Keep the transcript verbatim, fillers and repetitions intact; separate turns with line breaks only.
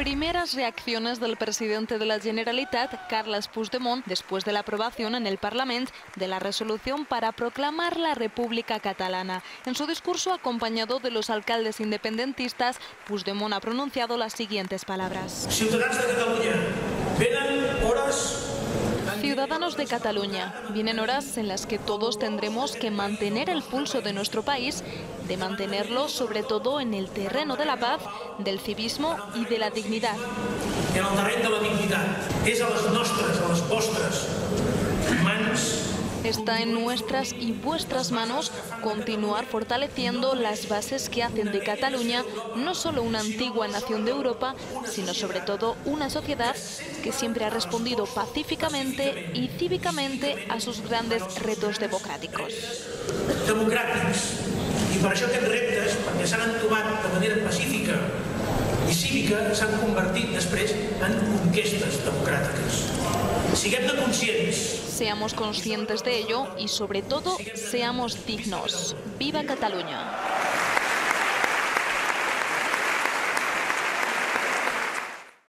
Primeras reacciones del presidente de la Generalitat, Carles Puigdemont, después de la aprobación en el Parlamento de la resolución para proclamar la República Catalana. En su discurso, acompañado de los alcaldes independentistas, Puigdemont ha pronunciado las siguientes palabras.
Ciudadanos de Cataluña, venen horas...
Ciudadanos de Cataluña, vienen horas en las que todos tendremos que mantener el pulso de nuestro país, de mantenerlo sobre todo en el terreno de la paz, del civismo y de la dignidad.
En el terreny de la dignitat. És a les nostres, a les vostres mans.
Está en nuestras y vuestras manos continuar fortaleciendo las bases que hacen de Cataluña no solo una antigua nación de Europa, sino sobre todo una sociedad que siempre ha respondido pacíficamente y cívicamente a sus grandes retos democráticos.
Democràtics. I per això aquests reptes, perquè s'han entomat de manera pacífica i cívica, s'han convertit després en conquestes democràtiques. Siguem-ne conscients.
Seamos conscientes de ello y sobre todo seamos dignos. ¡Viva Cataluña!